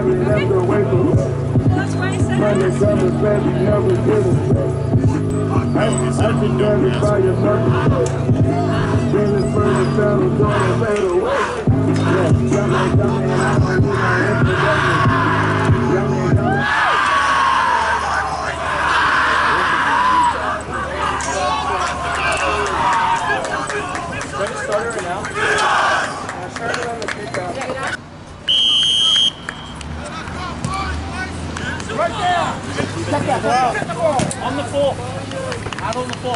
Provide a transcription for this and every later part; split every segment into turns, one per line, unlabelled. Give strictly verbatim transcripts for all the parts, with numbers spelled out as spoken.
On the floor. Out on the floor.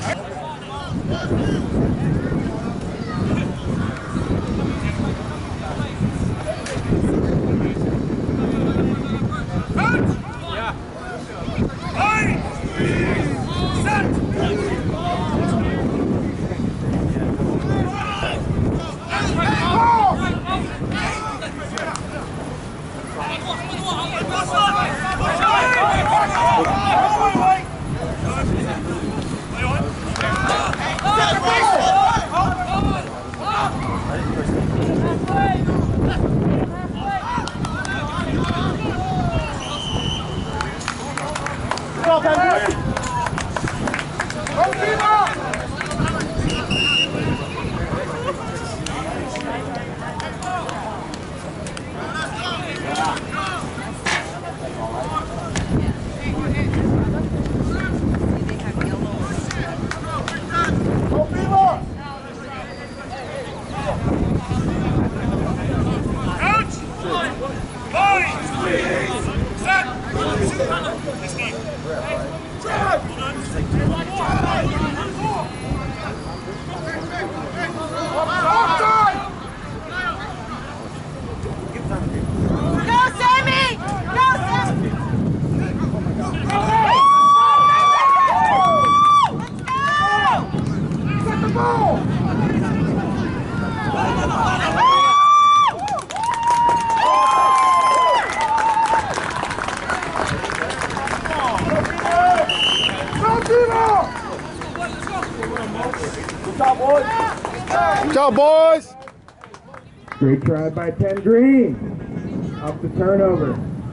Good job, boys!
Great try by PenGreen. Off the turnover.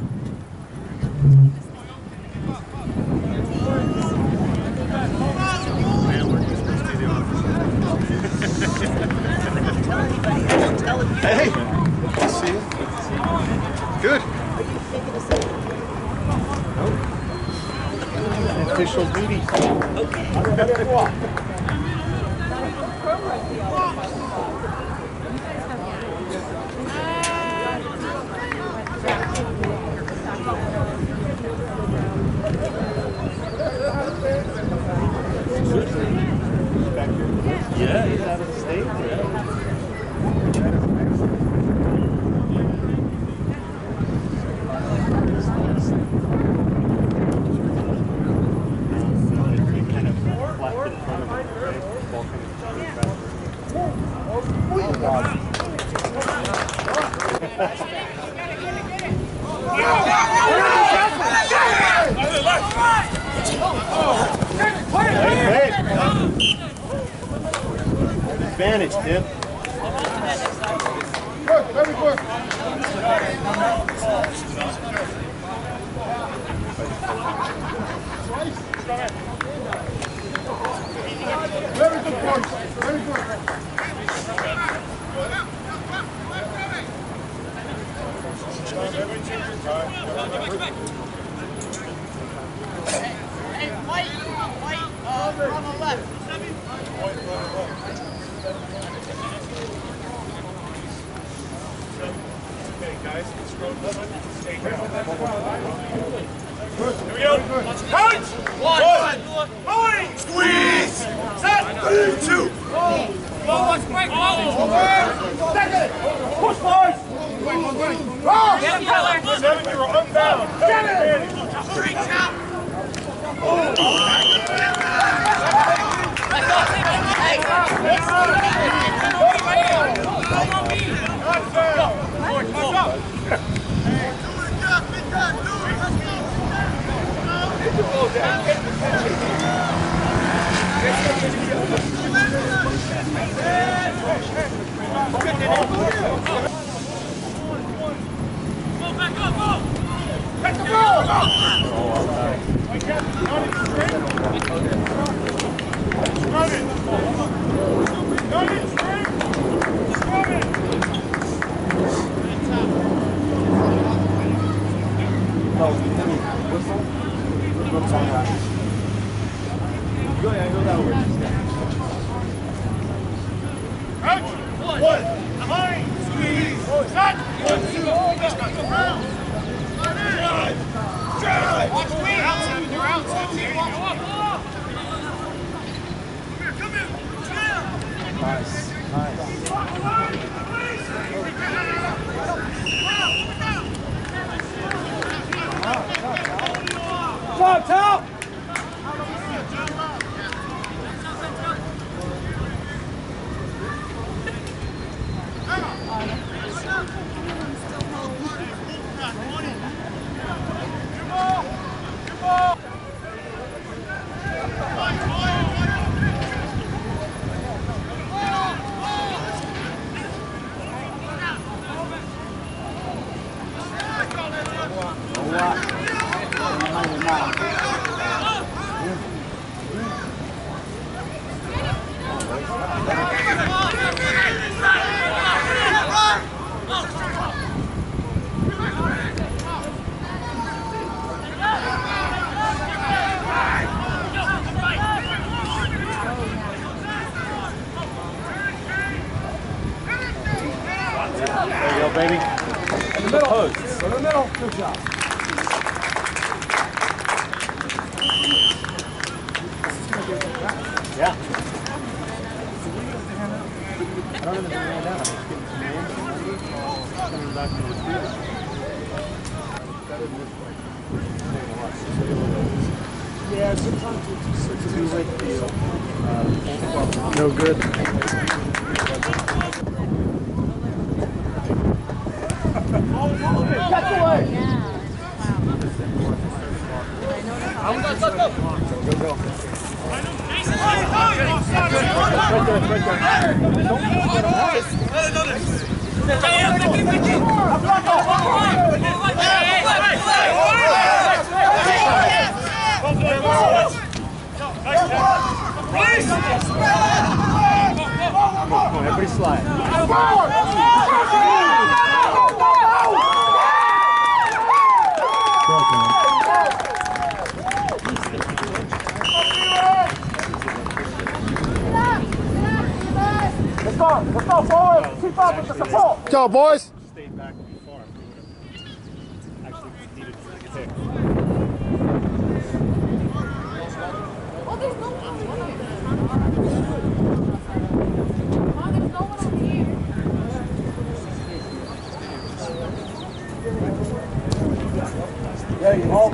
Hey! Good to see you. Good. Official duty. Okay.
Yeah, he's out of the state.
Advantage, Tim.
Good, very good. Very good point. Very good.
Hey, white, white, uh, on the left.
Okay, guys, scroll down. Stay down. Good. Here we go. Punch!
One, one, one.
Moving! Squeeze! Set! Three, two!
Go, let's break, go!
Second! Push, boys! Oh!
Get him, Keller!
Seven, you're unbound. Get it!
Three, count!
Go back up!
Baby.
In the middle. Posts. In the middle. Good job.
Yeah.
Yeah, sometimes it's just a two-way deal.
No good.
Catch away!
Go, go. Come on, everybody slide.
Let's go! Let's go forward! Keep up with the support!
Good job, boys!
Stayed back before we would have actually needed to kick.
Oh, there's no one over here. Oh, there's no one over here.
There you go.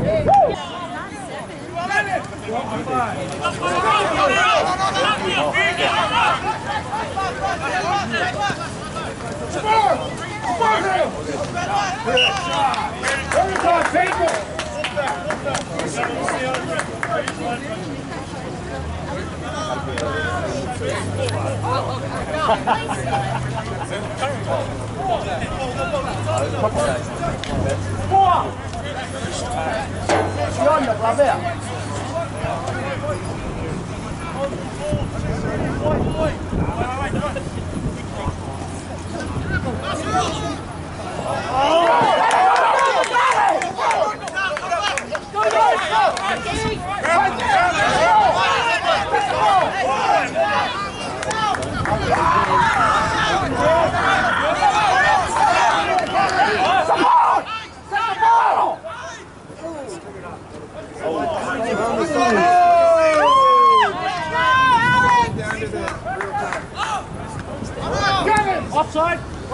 Offside!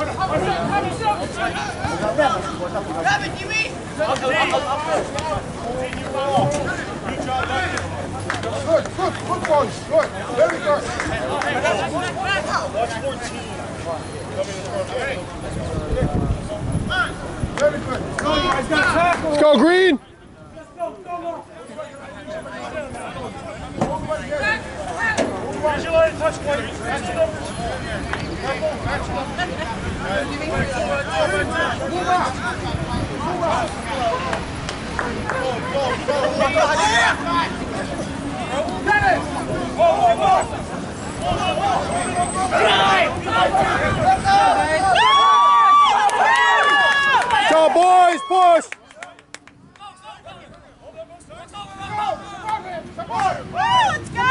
Rabbit, you eat?
Good, good, good boys, good, very good.
Watch fourteen.
Very good.
Go, you guys got tackle!
Let's go, Green!
Let's go, go, go!
Visualize touch point. Catch it over.
Move out. Move out. on, boys, push!
Let's go!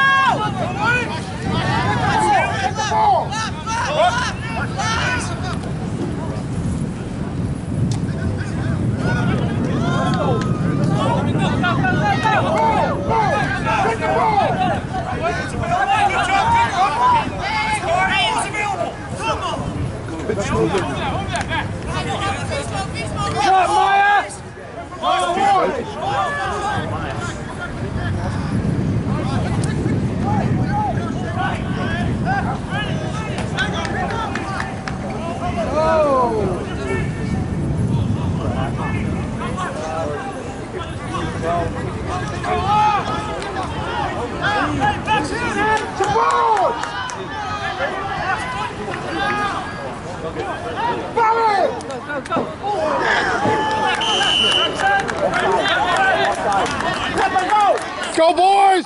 Shot, Maya!
Go, boys!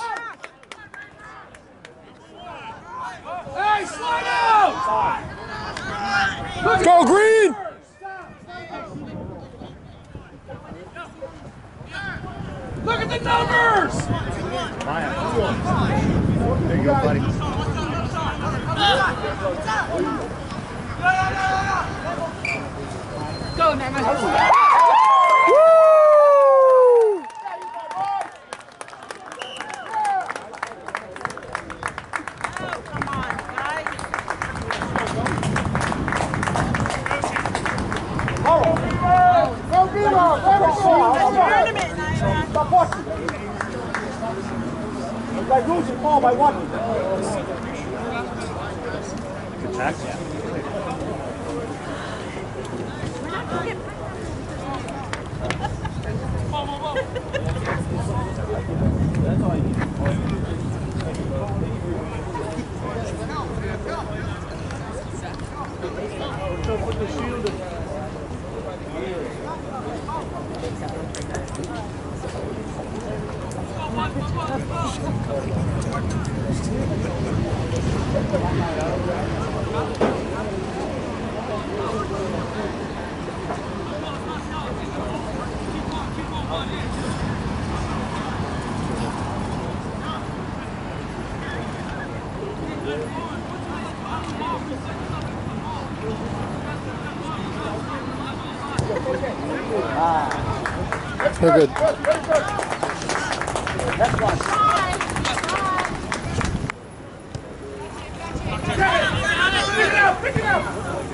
Hey, slide out!
Let's go, Green!
Look at the numbers!
There you go, buddy.
Go, Nemo.
Woo!
Come on, guys.
Go, Beaver!
Tournament, Naira.
Stop watching! If I lose, you fall by one.
Good tackle. Yeah.
They're good.
Next one.
Pick it up, pick it up!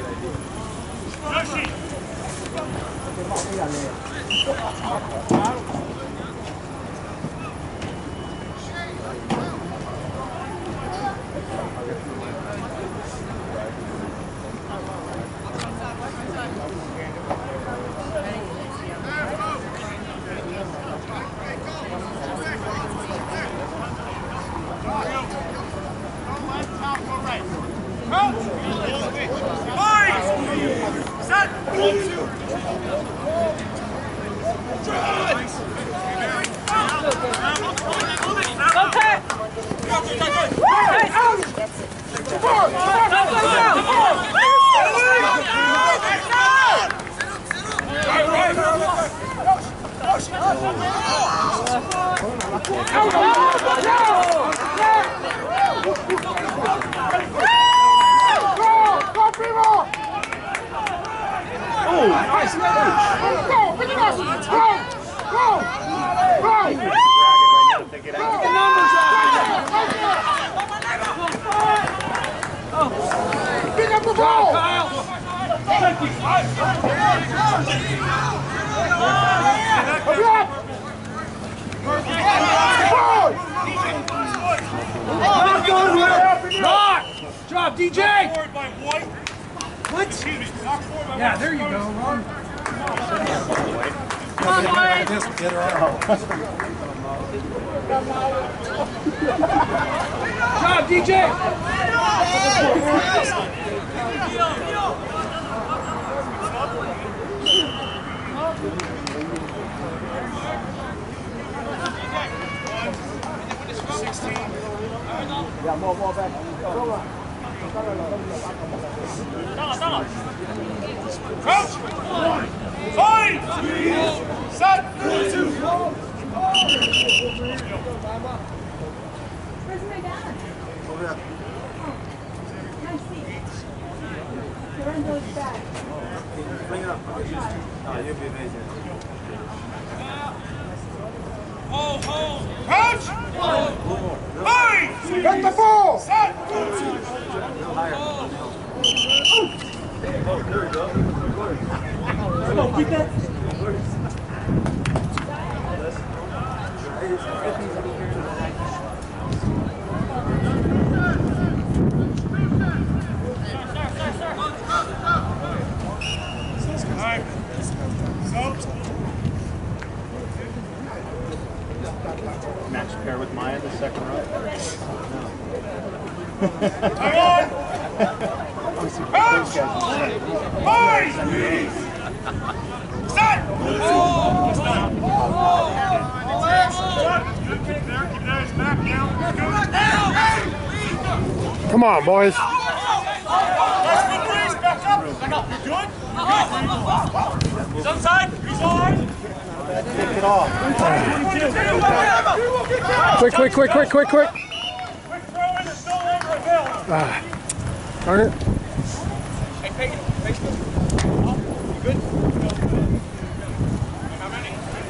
Drop, D J! What? Yeah, there you go, Ron. Come on, boys!
Get her out.
Drop, D J!
Yeah, more, more back. Go on.
Crouch! Fine! Set!
Where's my dad?
Over there.
Nice seat. Lorenzo's back.
Bring it up. Oh, you'll be amazing.
Crouch! Fine!
Get the ball!
Set!
Oh, there we go.
Come on, keep that.
Alright. So.
Match pair with Maya the second row.
Hang on! Crouch! Fine! Set!
Come on, boys.
That's good, Breeze. Back up. Back up. Good? He's onside. He's on.
Take it off.
Quick, quick, quick, quick, quick, quick.
Quick throw in. It's no longer available.
Ah. Darn it.
Hey, Peyton. Peyton. You good? How many?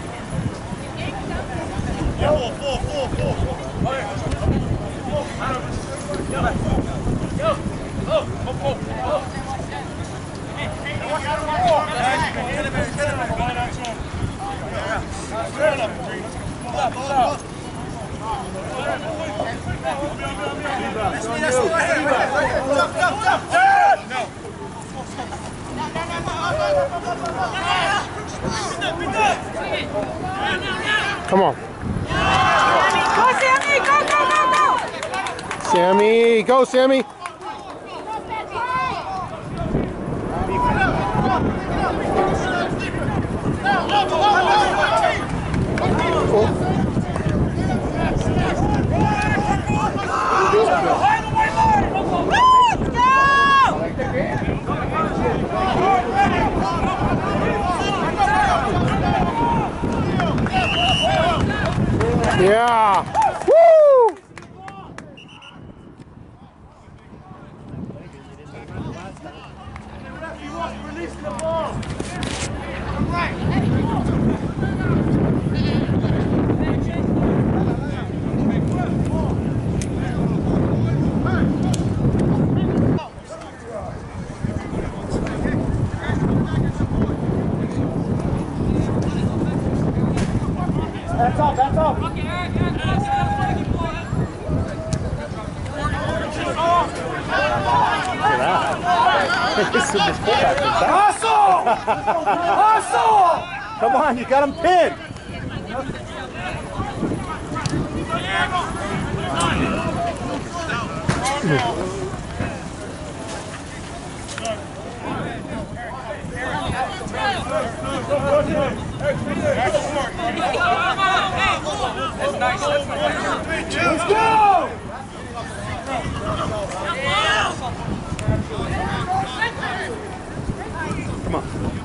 Yeah, full, full, full, full.
Go. Go. Oh, oh, oh, oh.
Come on.
Go, Sammy! Go, go, go, go!
Sammy. Go, Sammy. Yeah. Woo!
Release the ball.
That's up, that's up.
Hustle! Hustle! Come on, you got him pinned.
That's nice. That's nice.
Let's go!
Come on.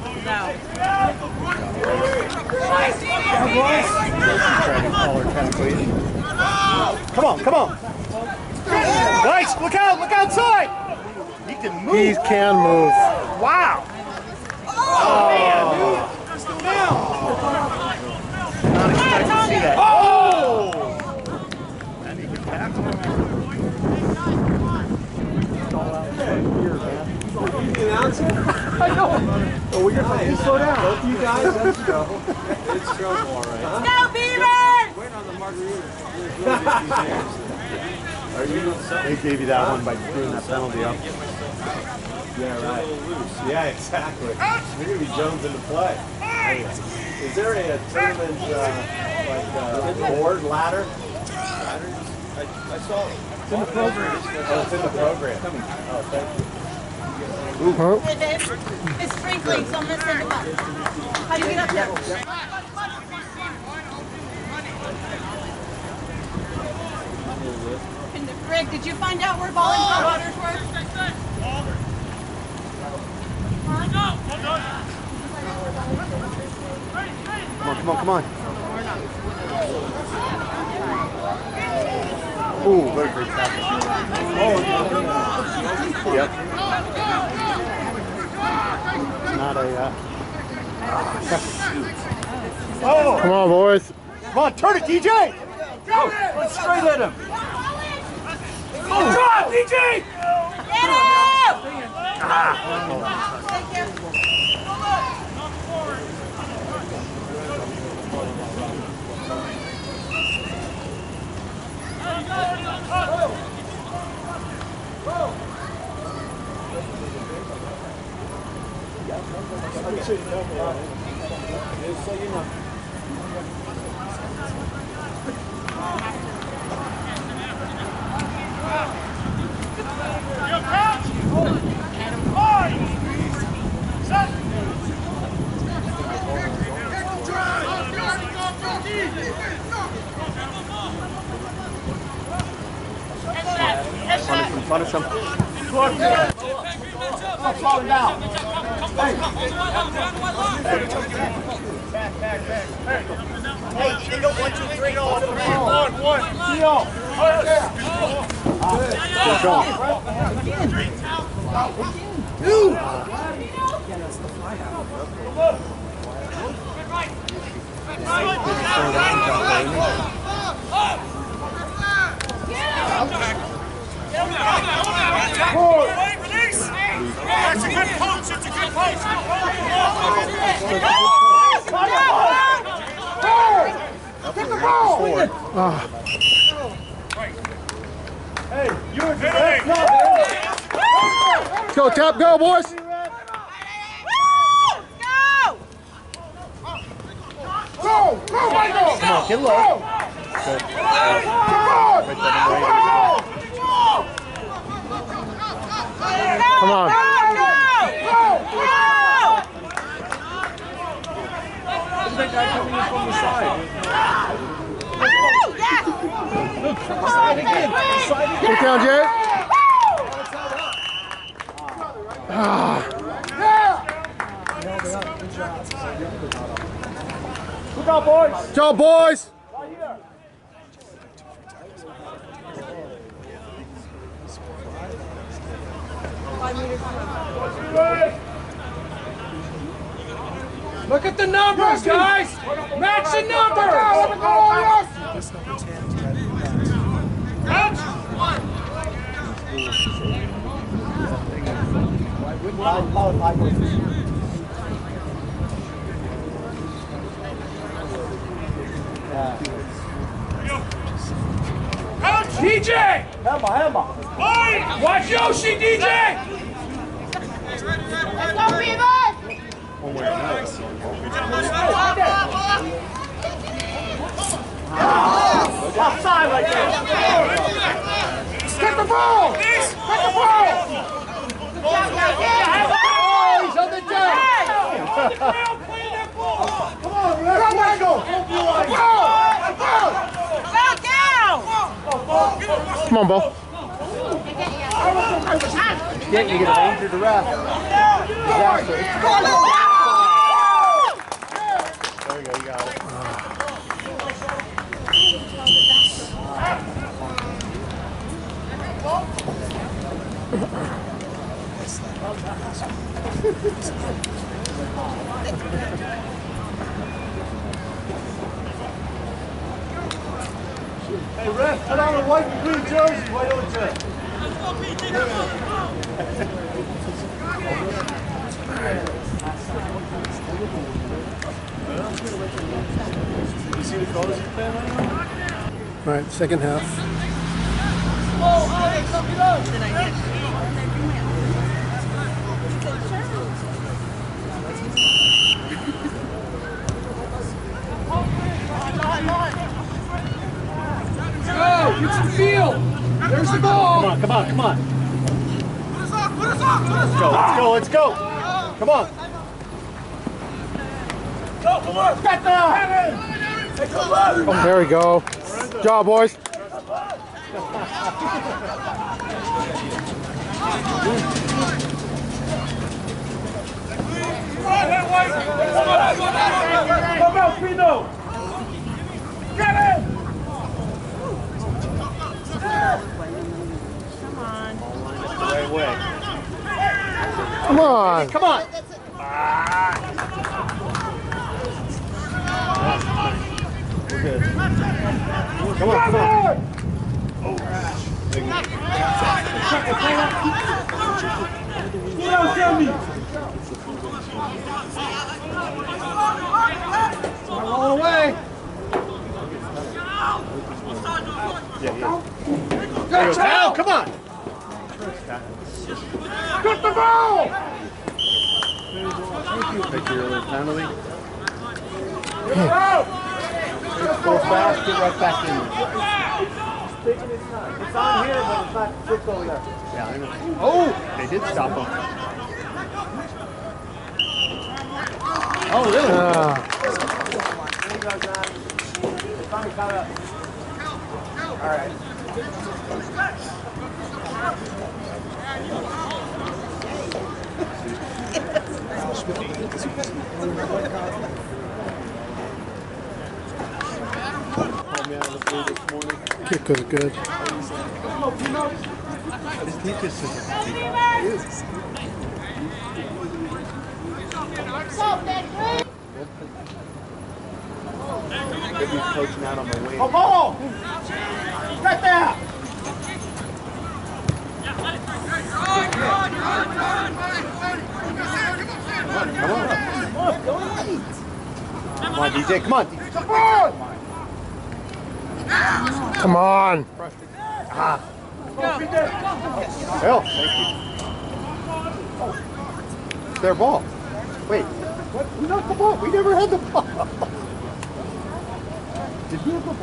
Come on, come on. Nice, look out, look outside. He can move.
He can move.
Wow. Oh, man. Not expecting to see that. Oh! And he can tackle him.
I know. Oh, we're gonna nice. Slow down.
Both you guys, let's go. It's trouble, all right.
Let's go, Beavers!
Waiting on the margarita.
Are you? They gave you that one by screwing that penalty up.
Yeah, right. Yeah, exactly. You're going to be Jones into play. Is there a, a tournament, uh, like, uh, board ladder? I, I saw it. It's in the program. Oh, it's in the program. Oh, thank you.
Huh?
With it, it's sprinkling, so I'm going to send them up. How do you get up there? In the Rick, did you find out where ball and waters were?
Come on, come on, come on. Ooh, very great tackle. Oh, yep. Not a, uh... oh!
Come on, boys.
Come on, turn it, D J!
Go! Let's straight at him!
Oh, drop, D J!
Get him!
Ah.
Thank you.
So you know.
Punish him.
Stop falling down. Hey.
Hey, you go one, two, three, all three. One, one.
Theo.
Good job.
Release! That's a good coach, it's a good coach.
Get the ball!
Ah.
Hey, you're
Hey.
Let's go, Tap. Go, boys.
Go!
Go! Go, Michael!
Come on, get low. Good.
Come on.
That guy coming in from the side.
Side
again. Side again.
Get down, Jay. Ah.
Look out, boys.
Good job, boys.
Right here.
Look at the numbers, guys! Match the numbers! D J!
Hammer, hammer.
Watch Yoshi, D J!
Let's go, Beavers!
Offside right there. Get the ball! Get the ball!
Good job, guys.
Oh, he's on the deck! Come on, Rick! Go, Michael! Go! Go!
Go down!
Come on, Bo.
Yeah, you get an injured the ref. Disaster.
There you go, you got it.
Hey, ref, put on a white and green jersey, why don't you? You see the colors you play right now?
All right, second half.
Go! Get some feel! There's the ball!
Come on, come on, come on. Let's go, let's go, let's go. Come on.
There we go. Good job, boys.
Come out, Pino! Get it!
Come on.
The right way.
Come on.
Come on. We're good. Come on, come on.
Get out, Sammy!
Roll away. Yeah, yeah. There you go, Tal, come on.
Get the ball!
Take your early penalty.
Out!
Go fast, get right back in there. It's on here, but it's not quick over there. Yeah, I know. Oh, they did stop him. Oh, really?
Uh,
All right.
kick was good.
His teacher says he's coaching out on the wing.
Oh, ball! Right there!
Come on. Come on, D J. Come on.
Come on!
Come on.
Ah. Hell, thank you. It's their ball. Wait, what? We knocked the ball. We never had the ball. Did we have the ball?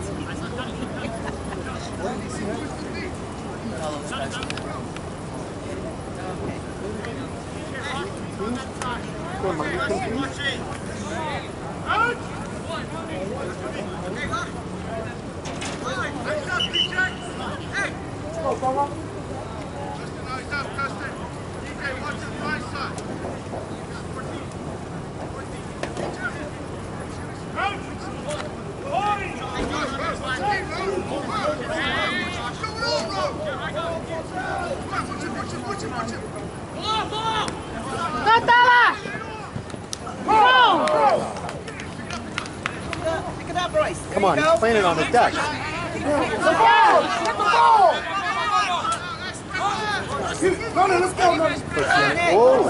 Come on, he's playing it on the deck.
The ball! Get the ball! No, no, let's go, no.
Whoa!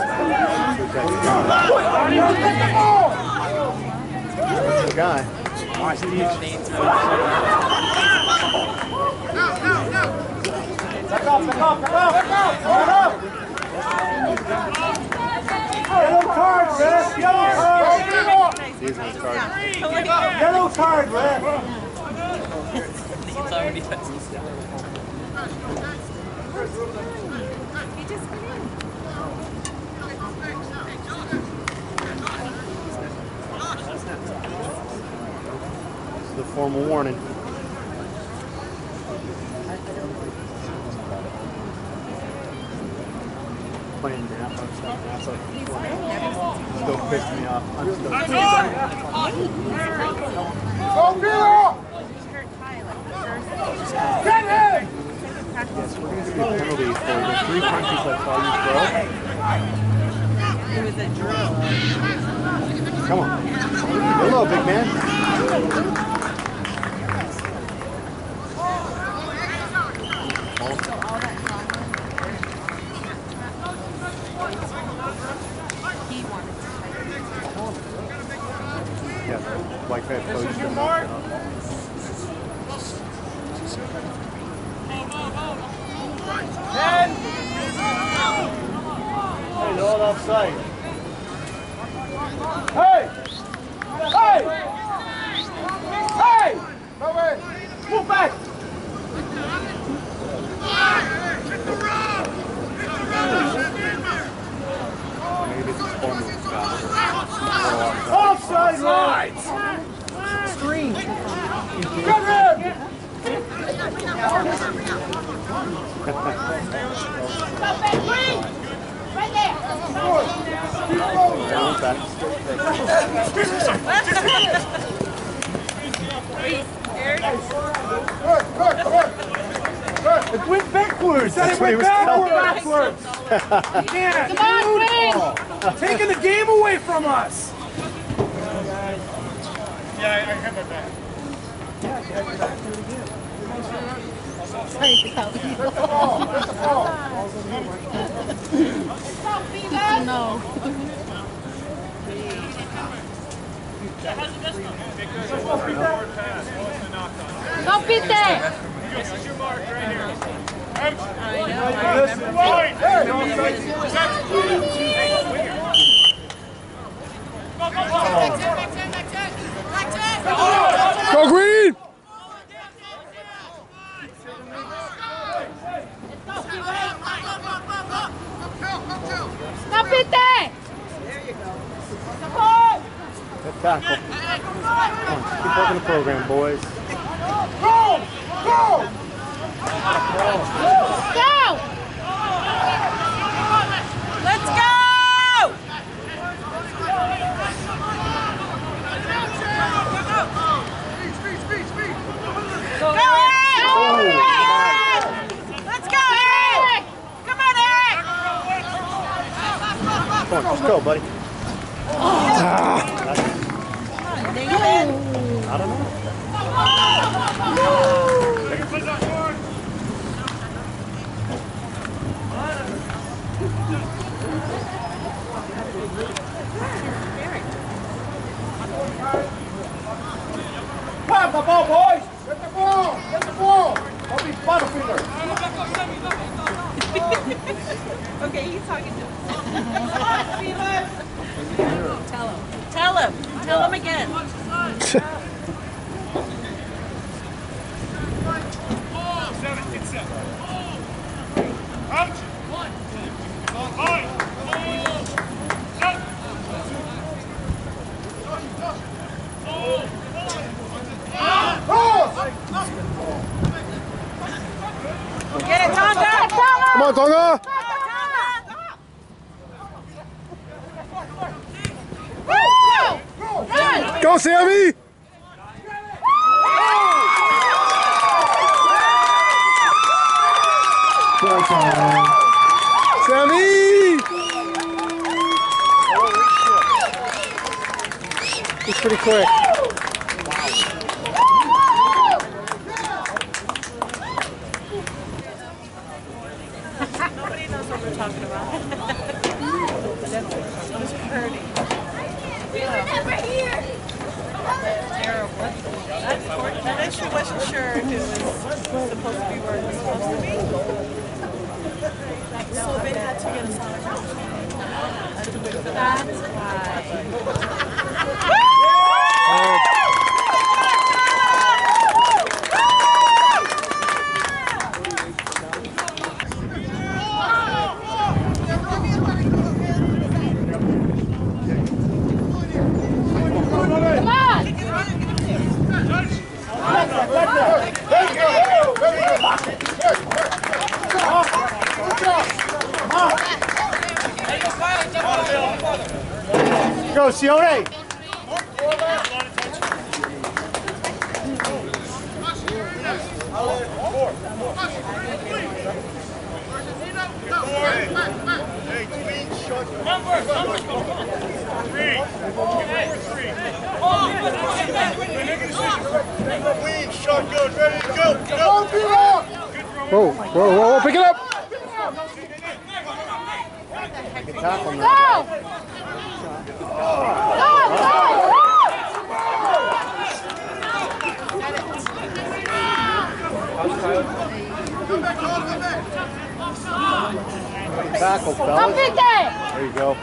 Get the ball!
That's the guy.
Back up, back up, back up, back up, back up! Yellow card, Ref! Yellow card!
These ones card.
Yellow card, Ref!
This is the formal warning. Playing Napa, stuff Napa. Still pissed me off. I'm still pissed me off.
Go, Milo! Get him!
Yes, we're going to give you a penalty for the three punches I saw you throw.
It was a drill.
Come on. Hello, big man. Yeah, like that coach.
Ten! Hey, they're all offside. Hey! Hey! Hey! No way! Move back!
Maybe this is formal stuff.
Offside lines! Screen! Get him!
Right there.
It went backwards. That
That's
it went
what he was
backwards. backwards. Yeah,
Come on, Green.
taking the game away from us.
Yeah, I have my back.
No. Don't beat there.
This is your mark right here.
Go Green!
Stop it there.
Good tackle. Come on, keep working the program, boys.
Go! Go!
Go. Let's go. Go, Eric!
Oh,
Let's go, Eric! Come on, Eric!
come on, let's go, buddy.
Come on, dang it.
I don't know.
Pop the ball, boys! Get the ball! Get the ball! Don't be butterfinger!
Okay, he's talking to us. Tell him. Tell him. Tell him again. Get it, Tonga!
Come on, Tonga! Go, Sammy! Sammy! It's pretty quick.
Nobody knows what we're talking about. That's pretty.
We were never here.
Terrible. Unfortunate. I sure wasn't sure if it was supposed to be where it was supposed to be. So they had to get us on a That's
Go, Sione!
Shotgun, ready to go. Go.
Whoa, whoa, whoa, whoa, pick it up!
Good tackle, man.
Go! Go, go!
Good tackle,
Stop
fellas.
it there!
There you go.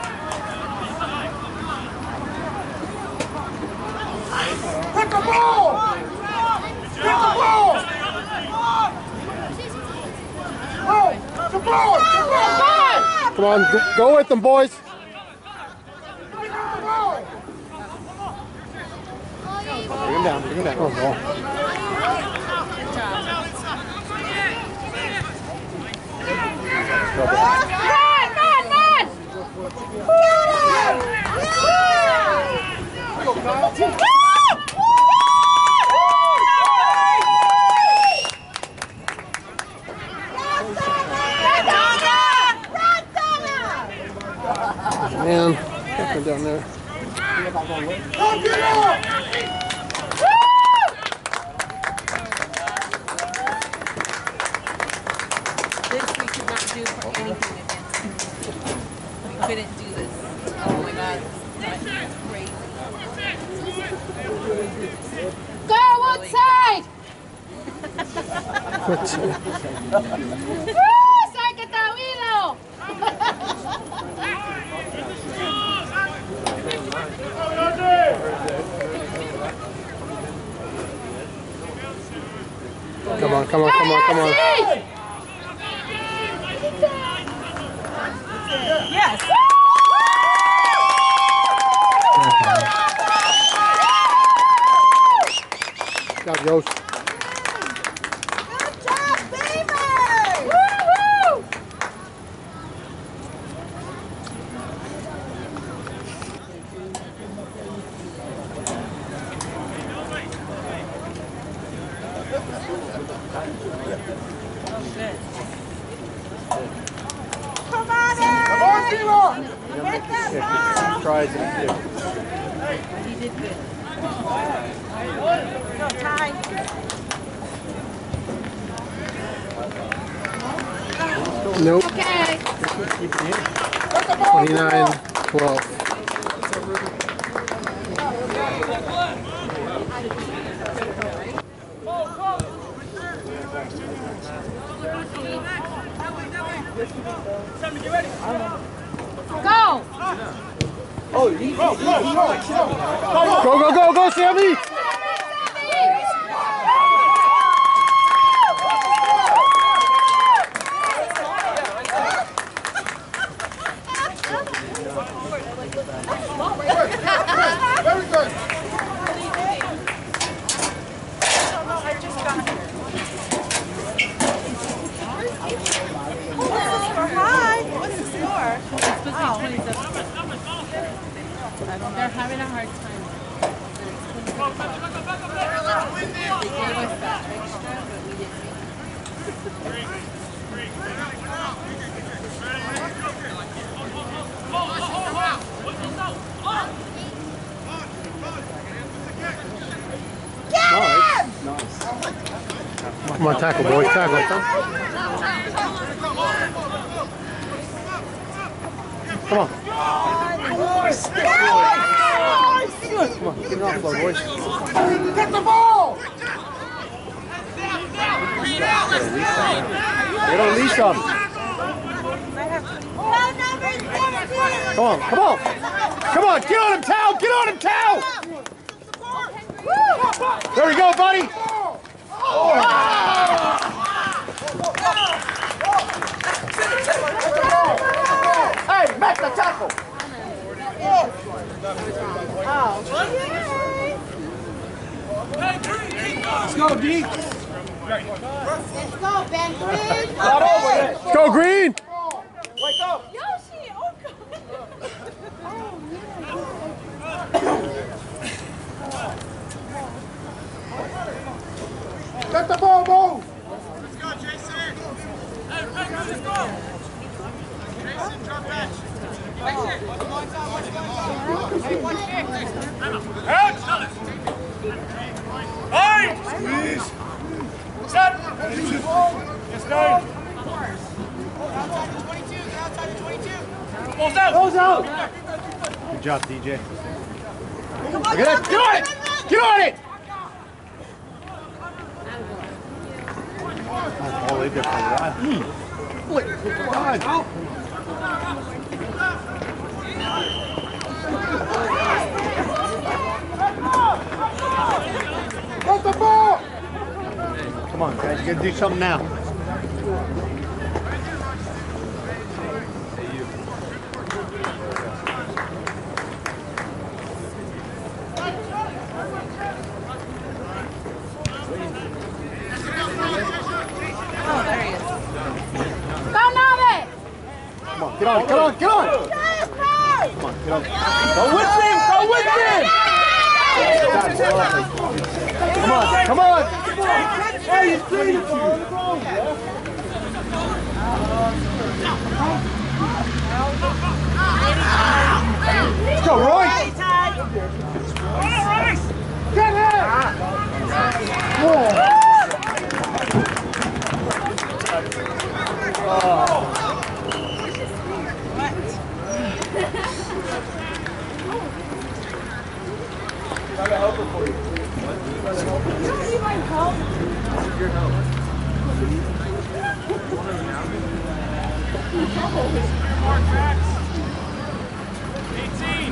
Hit the ball! Hit the ball! Go! The ball! The ball!
Come on, go, go with them, boys. Bring him down, bring him down. Oh, no. trouble.
Man, man, man!
Man, come down there.
This we could not do for anything against. We couldn't do this. Oh my god. That's crazy.
Go outside! Woo! Saca Tawilo!
Come on, come on, come on, come on.
Yes.
Good job, Yost.
Good job, Beavers! Woo-hoo! Come on, Eric! Come on, Zero! Get that ball!
Tries and yeah.
He did good.
Go, Ty.
Nope.
Okay.
twenty-nine twelve.
Go!
Oh, you go, go, go,
Go, go, go, go, Sammy!
Very good.
Hi. What's the score? It's supposed to be twenty-seven. They're having a hard time. They gave us that extra, but we didn't.
Come on, tackle, boys, tackle. Come on. Come on, get it off, floor, boys.
Get the ball!
Get on leash on. Come on, come on. Come on, get on him, Tao, get on him, Tao. There we go, buddy.
Hey, make the tackle!
Let's go, D.
Let's go, Ben Green!
Not over yet.
Go, Green.
Wake up!
Yoshi! Oh, God!
Get the ball, move!
Let's go, Jason. Hey, let's go. Jason, drop back. Out! Fine! Squeeze! Set! Yes, nine! Outside the twenty-two, get outside the twenty-two! Balls out!
Balls out!
Good job, D J.
Look at that! Get on it! Get on it!
Oh, they did for that.
Wait, come on!
Get the ball!
Come on, guys, you gotta do something now.
Go, Nave!
Get on, get on, get on! Come on, get on. Go with him! Go with him! Come on, come on! Hey, you see? Let's go, Royce! Get him! Whoa! Oh. Trying to help her for you.
You might help.
Your help.
eighteen.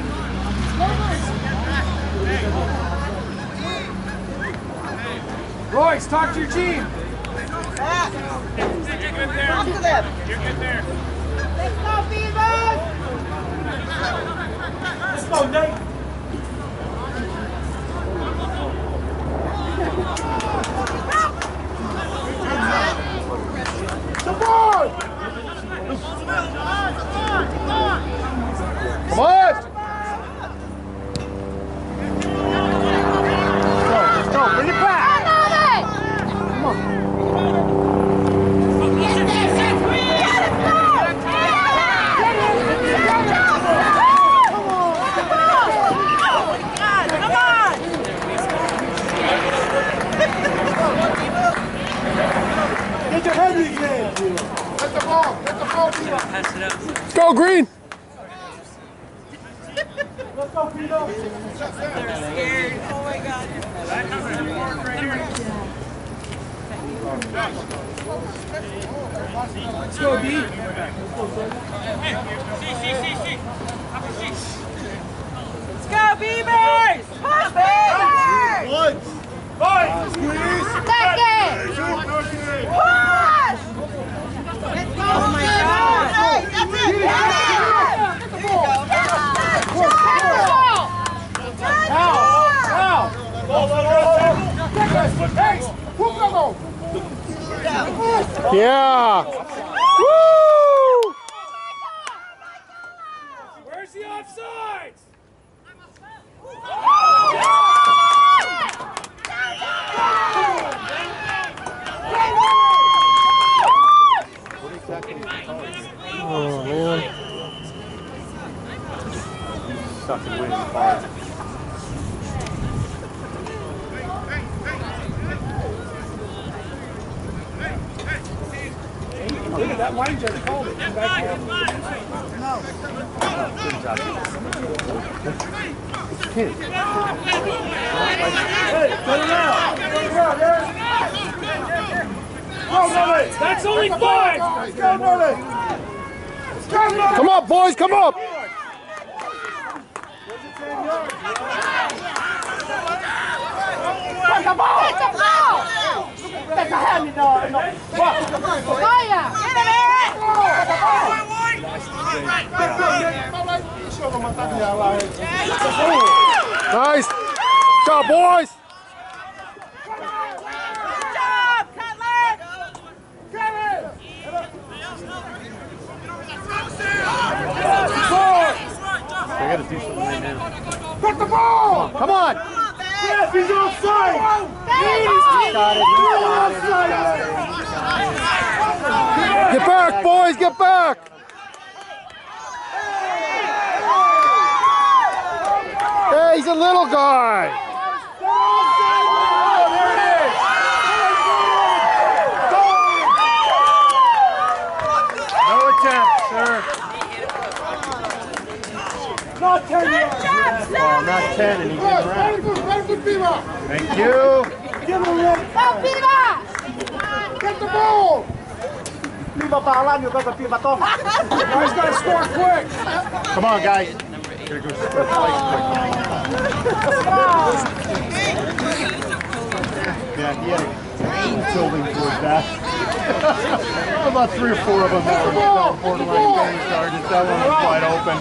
Royce, talk to your team.
Back.
You're good there.
Talk to them.
You're good there.
Let's go, Beavers!
Let's go, Nate.
Come on! Come on! Let's go, let's go, bring it back! Come on. Get your head in the game! Get the ball! Get the ball, Pino! Let's go, Green! Let's go, Pino!
They're scared. Oh my God.
Let's go, B.
Let's go, Beavers! Push, Beavers!
One!
Fight!
Squeeze!
Second! Push!
Oh my God!
Hey, that's it! Yeah! There you go.
Out! Out! Yeah! Woo!
Where's the offsides?
Oh, man. Suck and win hard.
Look at that line judge called it. Come back here.
Hey,
Cut it out. That's only five.
come up, boys, come up!
Take the ball! Take the ball! Take the hand, you know. Fire! Get it, Eric! Take the ball!
Nice! Good job, boys!
Good job, Cutler!
I gotta do something right now. Get the ball! Come on!
Yes, he's offside.
Got it, Get back, boys, get back! Hey, he's a little guy! No attempt, sir.
Not ten yards.
Oh, not ten, and he's in around. Thank you.
Give him a run.
Go, Beavers!
Get the ball. Guys gotta score quick.
Come on, guys. Here goes the place quick. Yeah, he had a building towards that. About three or four of them that were borderline game charges. That one was wide open.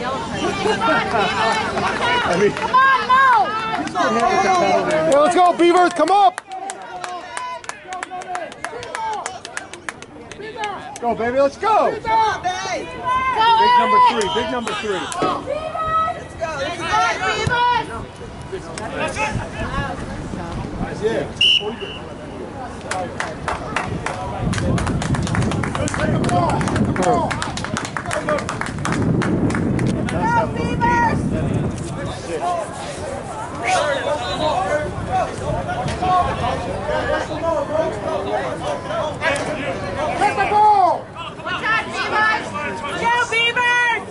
I mean,
Come on, no!
yeah, let's go, Beavers, come up!
Go, baby, let's go!
Big number
three, big number three.
Let's go, let's go, Beavers!
Yeah.
Get the ball!
Watch out, Beavers! Go, Beavers!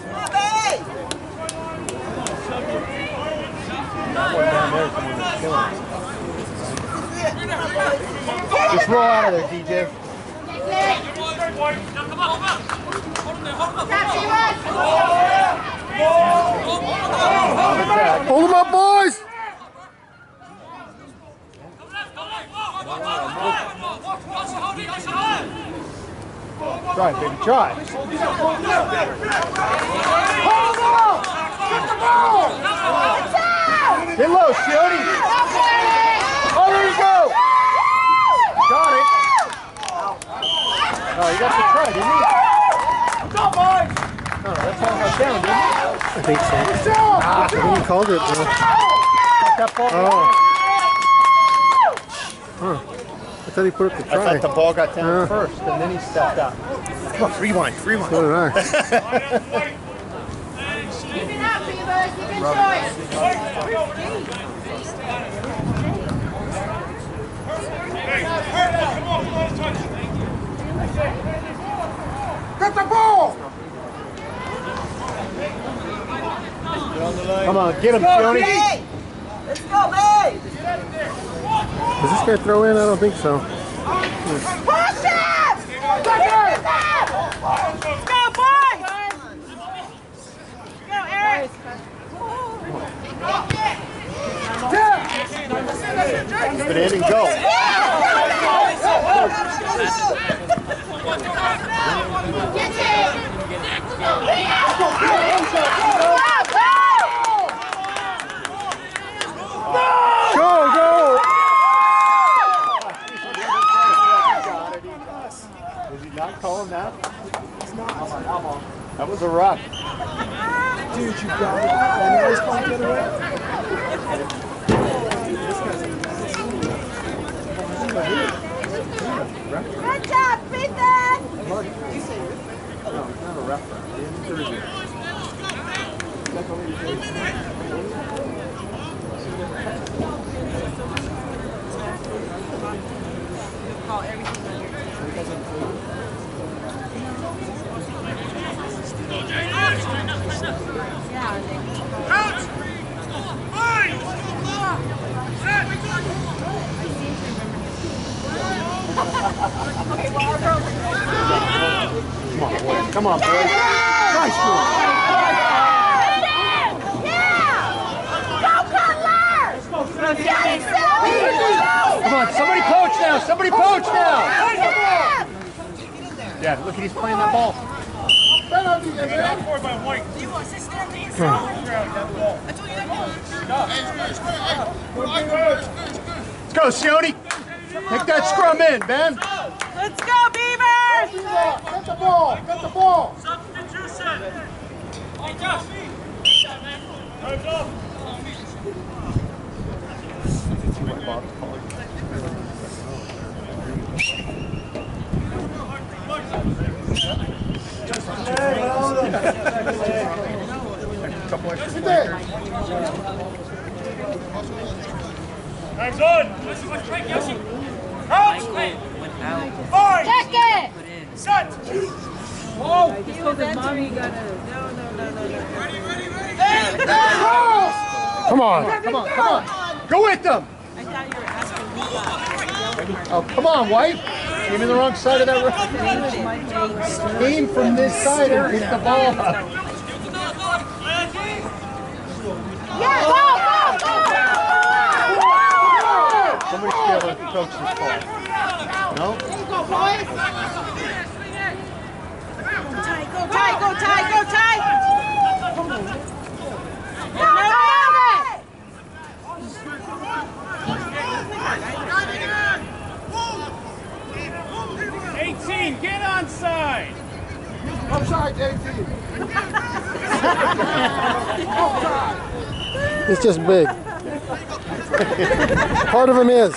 Just roll out of there, D J. Hold them up, boys! Try, baby, try.
Hold the ball! Get the ball!
Get low, Shioni. Oh, there you go. Got it. Oh, you got the try, didn't you?
Go, boys!
No, that's all got down, didn't you?
I think so.
Ah,
He called it. Uh,
got that ball.
oh. Huh. I thought he put up the
I
try.
thought the ball got down
Yeah.
first, and then he stepped up. Come on, rewind, rewind.
So did I.
Keep it up, Beavers. You can show it.
Get the ball!
Come on, get him, Shioni.
Let's go, Bay!
Does this guy throw in? I don't think so.
Push him! Let's go, boys! Go, Eric!
But in and go. Go, go! Was he not calling that? That was a rock.
Dude, you got it. And I was calling the other way.
Good job, Ethan!
No, he's not a referee.
Call everything under.
Come on, boys. Nice move. Come on, somebody poach now. Somebody poach now. Yeah, look at he's playing that ball. Let's go, Sione. Take that scrum in, Ben.
Let's go, Beavers!
Get the ball! Get the ball!
Substitution! Hey, Josh! Time's up! Time's on! Out! Five!
Check it!
Set!
Whoa! He was that mommy got a no, no, no, no, no.
Come on, come on, come on. Go with them.
I thought you were asking me that.
Oh, come on, White. Came in the wrong side of that room. Came from this side and hit the ball.
Yeah, go, go, go!
Somebody should be able to coach this ball. No?
Go, boys! Go, Ty, go, Ty, go, Ty! Go, Ty!
eighteen, get on side!
Offside, J T.
It's just big. Part of him is.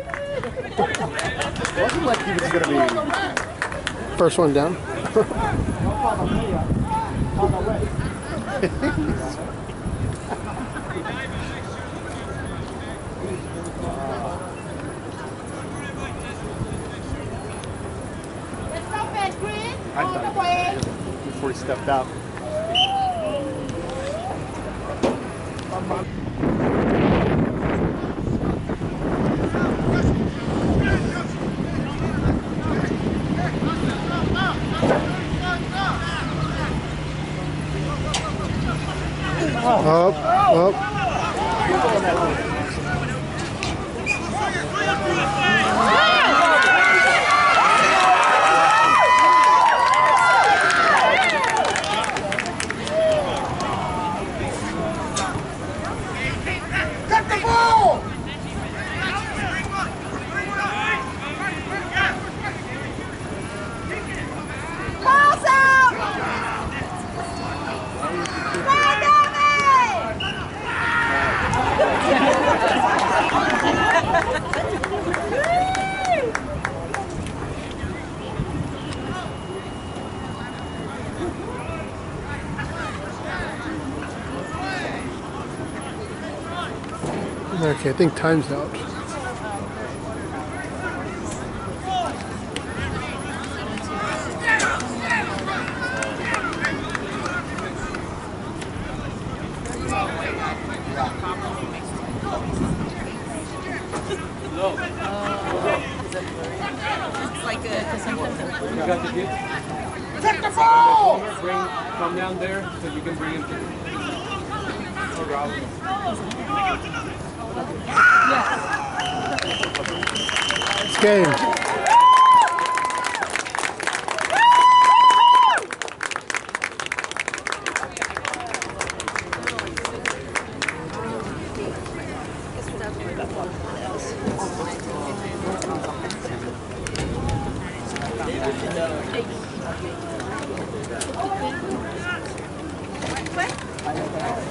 Wasn't like he was gonna be
First one down.
Let's go, PenGreen.
I
On the
thought
way.
before he stepped out.
Up, up.
Cut the ball!
Balls out! Play,
Okay, I think time's out.
It's like a,
You got the gift?
Cut the ball!
Bring, come down there so you can bring him to. Oh, Rob.
It's game.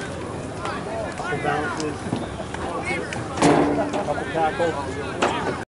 Couple balances, couple tackles.